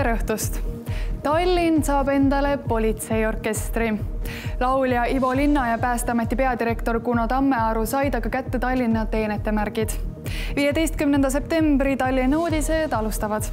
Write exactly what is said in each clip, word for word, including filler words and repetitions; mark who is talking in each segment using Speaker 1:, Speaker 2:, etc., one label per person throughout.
Speaker 1: tere õhtust! Tallinn saab endale politseiorkestri. Laulja Ivo Linna ja Päästeameti peadirektor Kuno Tammearu said aga kätte Tallinna teenetemärgid. viieteistkümnenda septembri Tallinna uudised alustavad.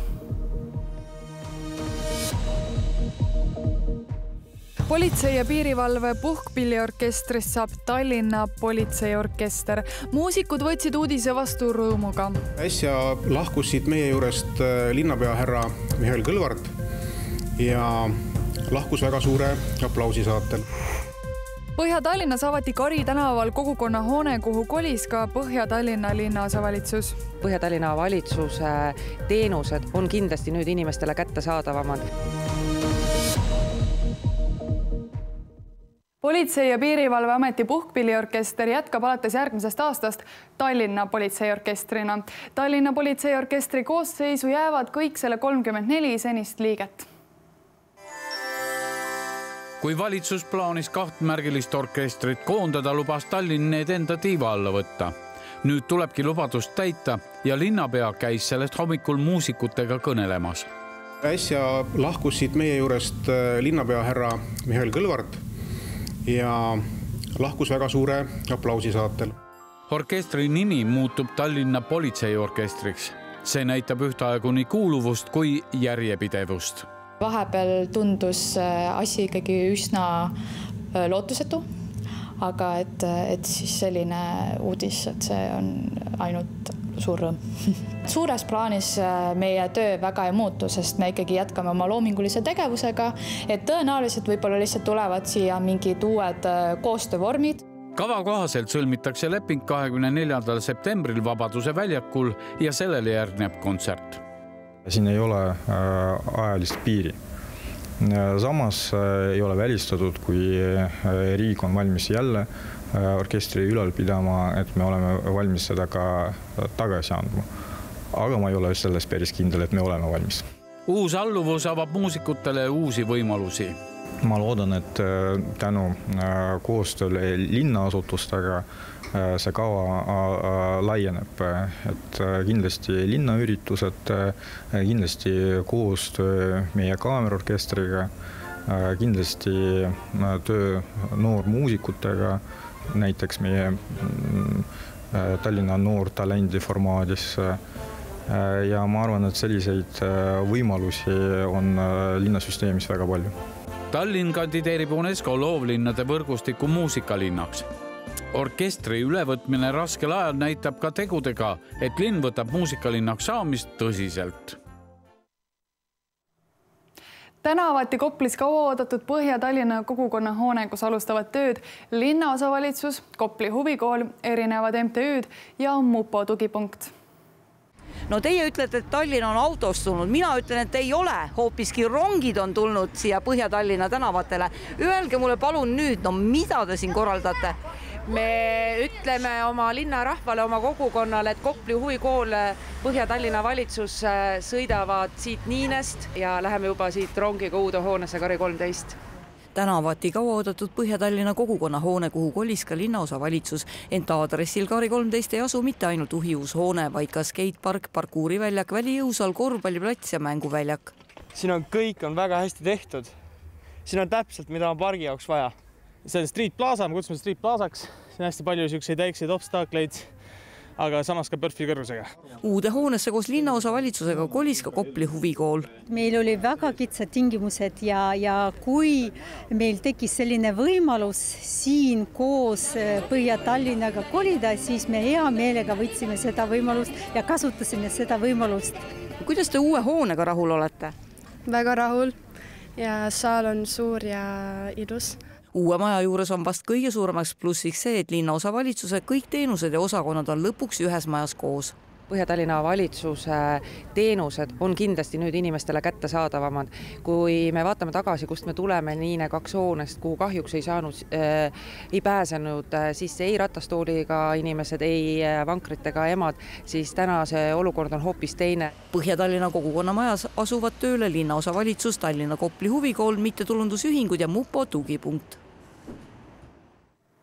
Speaker 1: Politsei- ja piirivalve puhkpilliorkestrist saab Tallinna politseiorkester. Muusikud võtsid uudise vastu rõõmuga.
Speaker 2: Äsja lahkusid meie juurest linnapea härra Mihhail Kõlvart ja lahkus väga suure aplausi saatel.
Speaker 1: Põhja-Tallinnas avati Kari tänaval kogukonna hoone, kuhu kolis ka Põhja-Tallinna linnaosavalitsus.
Speaker 3: Põhja-Tallinna valitsuse teenused on kindlasti nüüd inimestele kättesaadavamad.
Speaker 1: Politsei- ja piirivalveameti puhkpilliorkester jätkab alates järgmisest aastast Tallinna politseiorkestrina. Tallinna politseiorkestri koosseisu jäävad kõik selle kolmkümmend neli senist liiget.
Speaker 4: Kui valitsus plaanis kahtmärgilist orkestrit koondada, lubas Tallinn need enda tiiva alla võtta. Nüüd tulebki lubadust täita ja linnapea käis sellest hommikul muusikutega kõnelemas.
Speaker 2: Äsja lahkusid meie juurest linnapea härra Mihhail Kõlvart ja lahkus väga suure aplausi saatel.
Speaker 4: Orkestri nimi muutub Tallinna politseiorkestriks. See näitab ühtaegu nii kuuluvust kui järjepidevust.
Speaker 5: Vahepeal tundus asi ikkagi üsna lootusetu, aga et, et siis selline uudis, et see on ainult suur rõõm. Suures plaanis meie töö väga ei muutu, sest me ikkagi jätkame oma loomingulise tegevusega, et tõenäoliselt võib-olla lihtsalt tulevad siia mingid uued koostöövormid.
Speaker 4: Kava kohaselt sõlmitakse leping kahekümne neljandal septembril Vabaduse väljakul ja sellele järgneb kontsert.
Speaker 6: Siin ei ole ajalist piiri. Samas ei ole välistatud, kui riik on valmis jälle orkestri ülal pidama, et me oleme valmis seda ka tagasi andma. Aga ma ei ole selles päris kindel, et me oleme valmis.
Speaker 4: Uus alluvus avab muusikutele uusi võimalusi.
Speaker 6: Ma loodan, et tänu koostööle linnaasutustega see kava laieneb, et kindlasti linnaüritused, kindlasti koostöö meie kaameraorkestriga, kindlasti töö noormuusikutega, näiteks meie Tallinna noortalendi formaadis. Ja ma arvan, et selliseid võimalusi on linnasüsteemis väga palju.
Speaker 4: Tallinn kandideerib UNESCO loovlinnade võrgustiku muusikalinnaks. Orkestri ülevõtmine raskel ajal näitab ka tegudega, et linn võtab muusikalinnaks saamist tõsiselt.
Speaker 1: Täna avati Koplis kaua oodatud Põhja-Tallinna kogukonna hoone, kus alustavad tööd linnaosavalitsus, Kopli huvikool, erinevad M T Ü'd ja Mupo tugipunkt.
Speaker 7: No teie ütlete, et Tallinn on autostunud. Mina ütlen, et ei ole. Hoopiski rongid on tulnud siia Põhja-Tallinna tänavatele. Öelge mulle palun nüüd, no mida te siin korraldate?
Speaker 8: Me ütleme oma linnarahvale, oma kogukonnale, et Kopli huvikool, Põhja-Tallinna valitsus sõidavad siit Niinest ja läheme juba siit rongiga uude hoonesse Kari kolmteist.
Speaker 7: Täna avati kaua oodatud Põhja-Tallinna kogukonna hoone, kuhu kolis ka linnaosa valitsus. Ent aadressil Kari kolmteist ei asu mitte ainult uhiuus hoone, vaid ka skatepark, parkuuriväljak, välijõusal, korvpalliplats ja mänguväljak.
Speaker 9: Siin on kõik on väga hästi tehtud. Siin on täpselt, mida on pargi jaoks vaja. See on Street Plaza, me kutsume Street Plazaks. Siin on hästi palju selliseid väikseid obstaakleid, aga samas ka perfil kõrgusega.
Speaker 7: Uude hoonesse koos linnaosa valitsusega kolis ka Kopli huvikool.
Speaker 10: Meil oli väga kitsad tingimused ja, ja kui meil tekkis selline võimalus siin koos Põhja-Tallinnaga kolida, siis me hea meelega võtsime seda võimalust ja kasutasime seda võimalust.
Speaker 7: Kuidas te uue hoonega rahul olete?
Speaker 11: Väga rahul ja saal on suur ja ilus.
Speaker 7: Uue maja juures on vast kõige suuremaks plussiks see, et linnaosa valitsuse kõik teenused ja osakonnad on lõpuks ühes majas koos.
Speaker 3: Põhja-Tallinna valitsuse teenused on kindlasti nüüd inimestele kättesaadavamad. Kui me vaatame tagasi, kust me tuleme Niine kaks hoonest, kuhu kahjuks ei saanud, äh, ei pääsenud sisse ei ratastooliga inimesed, ei vankritega emad, siis täna see olukord on hoopis teine.
Speaker 7: Põhja-Tallinna kogukonna majas asuvad tööle linnaosa valitsus, Tallinna Kopli huvikool, mittetulundusühingud ja Mupo tugipunkt.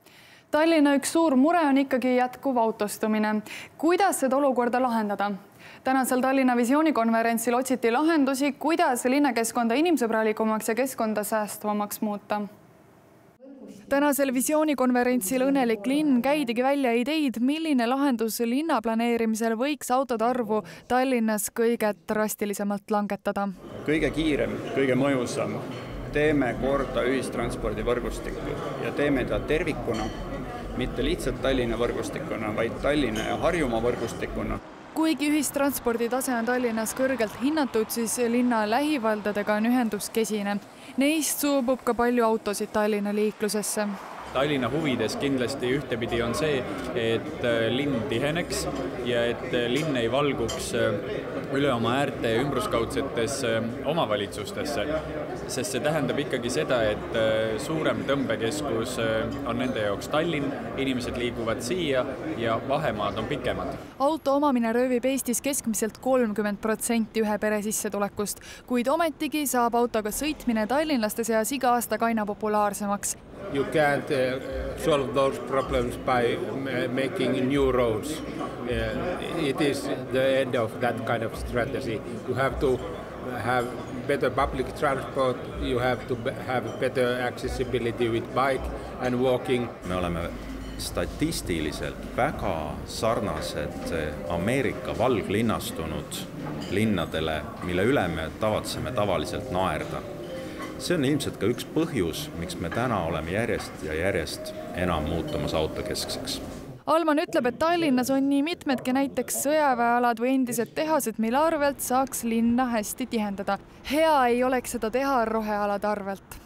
Speaker 1: Tallinna üks suur mure on ikkagi jätkuv autostumine. Kuidas seda olukorda lahendada? Tänasel Tallinna visioonikonverentsil otsiti lahendusi, kuidas linnakeskkonda inimsõbralikumaks ja keskkonda säästvamaks muuta. Tänasel visioonikonverentsil Õnnelik linn käidigi välja ideid, milline lahendus linna planeerimisel võiks autode arvu Tallinnas kõige drastilisemalt langetada.
Speaker 12: Kõige kiirem, kõige mõjusam. Teeme korda ühistranspordivõrgustikku ja teeme ta tervikuna, mitte lihtsalt Tallinna võrgustikuna, vaid Tallinna ja Harjumaa võrgustikuna.
Speaker 1: Kuigi ühistranspordi tase on Tallinnas kõrgelt hinnatud, siis linna lähivaldadega on ühendus kesine. Neist suubub ka palju autosid Tallinna liiklusesse.
Speaker 13: Tallinna huvides kindlasti ühtepidi on see, et linn tiheneks ja et linn ei valguks üle oma äärte ümbruskaudsetes omavalitsustesse, sest see tähendab ikkagi seda, et suurem tõmbekeskus on nende jaoks Tallinn, inimesed liiguvad siia ja vahemaad on pikemad.
Speaker 1: Auto omamine röövib Eestis keskmiselt kolmkümmend protsenti ühe pere sissetulekust, kuid ometigi saab autoga sõitmine tallinlaste seas iga aastaga aina populaarsemaks.
Speaker 14: You can't uh, solve those problems by making new roads. Uh, it is the end of that kind of strategy. You have to have better public transport, you have to have better accessibility with bike and walking.
Speaker 15: Me oleme statistiliselt väga sarnased Ameerika valglinnastunud linnadele, mille üle me tavatseme tavaliselt naerda. See on ilmselt ka üks põhjus, miks me täna oleme järjest ja järjest enam muutumas autokeskseks.
Speaker 1: Alman ütleb, et Tallinnas on nii mitmedki näiteks sõjaväealad või endised tehased, mille arvelt saaks linna hästi tihendada. Hea ei oleks seda teha rohealade arvelt.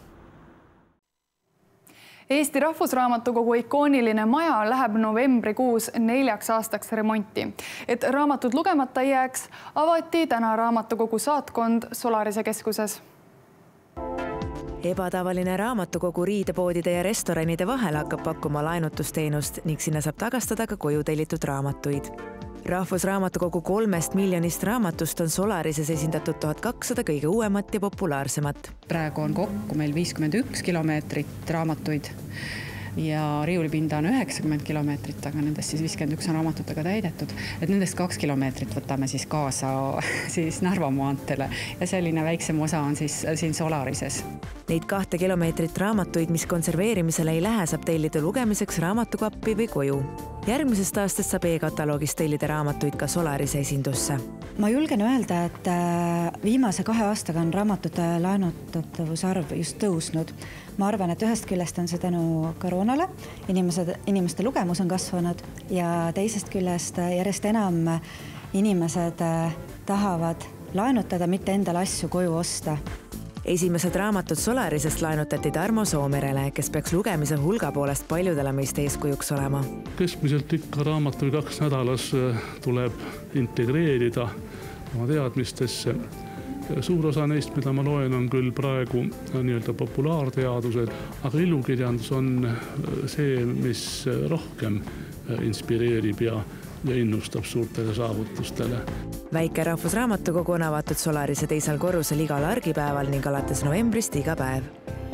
Speaker 1: Eesti Rahvusraamatukogu ikooniline maja läheb novembrikuus neljaks aastaks remonti. Et raamatud lugemata jääks, avati täna raamatukogu saatkond Solarise keskuses.
Speaker 16: Ebatavaline raamatukogu riidepoodide ja restoranide vahel hakkab pakkuma laenutusteenust ning sinna saab tagastada ka koju tellitud raamatuid. Rahvusraamatukogu kolmest miljonist raamatust on Solarises esindatud tuhat kakssada kõige uuemat ja populaarsemat.
Speaker 17: Praegu on kokku meil viiskümmend üks kilomeetrit raamatuid ja riiulipinda on üheksakümmend kilomeetrit, aga nendest siis viiskümmend üks on raamatutega täidetud. Et nendest kaks kilomeetrit võtame siis kaasa siis Narva maanteele ja selline väiksem osa on siis siin Solarises.
Speaker 16: Neid kahte kilomeetrit raamatuid, mis konserveerimisele ei lähe, saab tellida lugemiseks raamatukappi või koju. Järgmisest aastast saab e-kataloogist tellida raamatuid ka Solarise esindusse.
Speaker 18: Ma julgen öelda, et viimase kahe aastaga on raamatute laenutatavuse arv just tõusnud. Ma arvan, et ühest küljest on see tänu koroonale, inimesed, inimeste lugemus on kasvanud ja teisest küljest järjest enam inimesed tahavad laenutada, mitte endale asju koju osta.
Speaker 16: Esimesed raamatud Solarisest laenutati Tarmo Soomerele, kes peaks lugemise hulga poolest paljudele meist eeskujuks olema.
Speaker 19: Keskmiselt ikka raamatu või kaks nädalas tuleb integreerida oma teadmistesse. Suur osa neist, mida ma loen, on küll praegu nii-öelda populaarteadused, aga ilukirjandus on see, mis rohkem inspireerib ja ja innustab suurtele saavutustele.
Speaker 16: Väike Rahvusraamatukogu on avatud Solarise teisel korrusel igal argipäeval ning alates novembrist iga päev.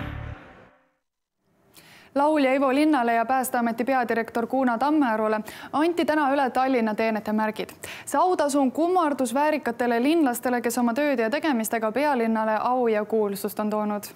Speaker 1: Laulja Ivo Linnale ja Päästeameti peadirektor Kuno Tammearule anti täna üle Tallinna teenete märgid. See autasu on kummardus väärikatele linlastele, kes oma tööd ja tegemistega pealinnale au ja kuulsust on toonud.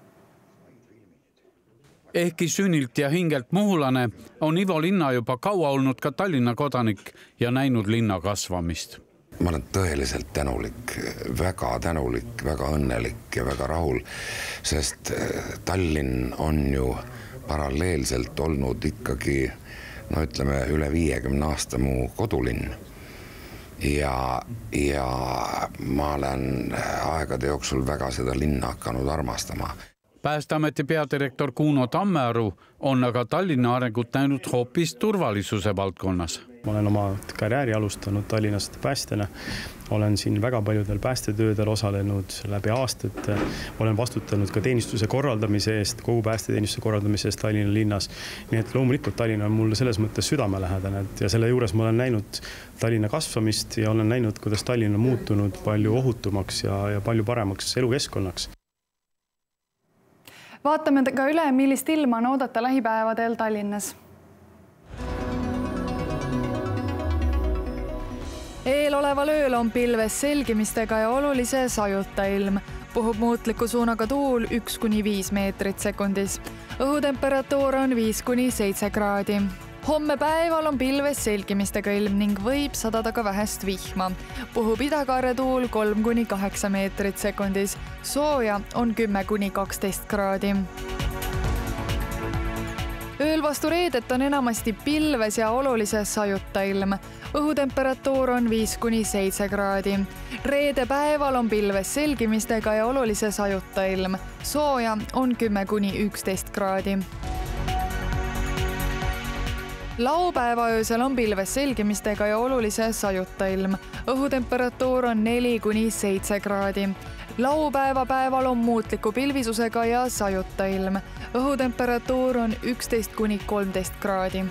Speaker 4: Ehkki sünnilt ja hingelt muhulane, on Ivo Linna juba kaua olnud ka Tallinna kodanik ja näinud linna kasvamist.
Speaker 20: Ma olen tõeliselt tänulik, väga tänulik, väga õnnelik ja väga rahul, sest Tallinn on ju paralleelselt olnud ikkagi, no ütleme, üle viiekümne aasta mu kodulinn. Ja, ja ma olen aegade jooksul väga seda linna hakanud armastama.
Speaker 4: Päästeameti peadirektor Kuno Tammearu on aga Tallinna arengut näinud hoopis turvalisuse valdkonnas.
Speaker 21: Ma olen oma karjääri alustanud Tallinnast päästjana. Olen siin väga paljudel päästetöödel osalenud läbi aastate. Olen vastutanud ka teenistuse korraldamise eest, kogu päästeteenistuse korraldamise eest Tallinna linnas. Nii et loomulikult Tallinna on mulle selles mõttes südamelähedane ja selle juures ma olen näinud Tallinna kasvamist ja olen näinud, kuidas Tallinn on muutunud palju ohutumaks ja, ja palju paremaks elukeskkonnaks.
Speaker 1: Vaatame ka üle, millist ilma on oodata lähipäevadel Tallinnas. Eeloleval ööl on pilves selgimistega ja olulise sajuta ilm. Puhub muutliku suunaga tuul üks kuni viis meetrit sekundis. Õhutemperatuur on viis kuni seitse kraadi. Homme päeval on pilves selgimistega ilm ning võib sadada ka vähest vihma. Puhub idakaare tuul kolm kuni kaheksa meetrit sekundis. Sooja on kümme kuni kaksteist kraadi. Ööl vastu reedet on enamasti pilves ja olulise sajuta ilm. Õhutemperatuur on viis kuni seitse kraadi. Reede päeval on pilves selgimistega ja olulise sajuta ilm. Sooja on kümme kuni üksteist kraadi. Laupäeva öösel on pilves selgimistega ja olulise sajuta ilm. Õhutemperatuur on neli kuni seitse kraadi. Laupäeva päeval on muutliku pilvisusega ja sajuta ilm. Õhutemperatuur on üksteist kuni kolmteist kraadi.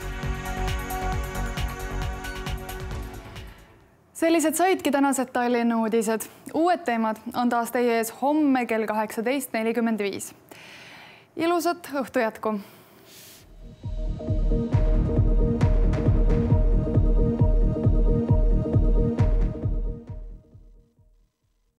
Speaker 1: Sellised saidki tänased Tallinna uudised. Uued teemad on taas teie ees homme kell kaheksateist nelikümmend viis. Ilusat õhtu jätku!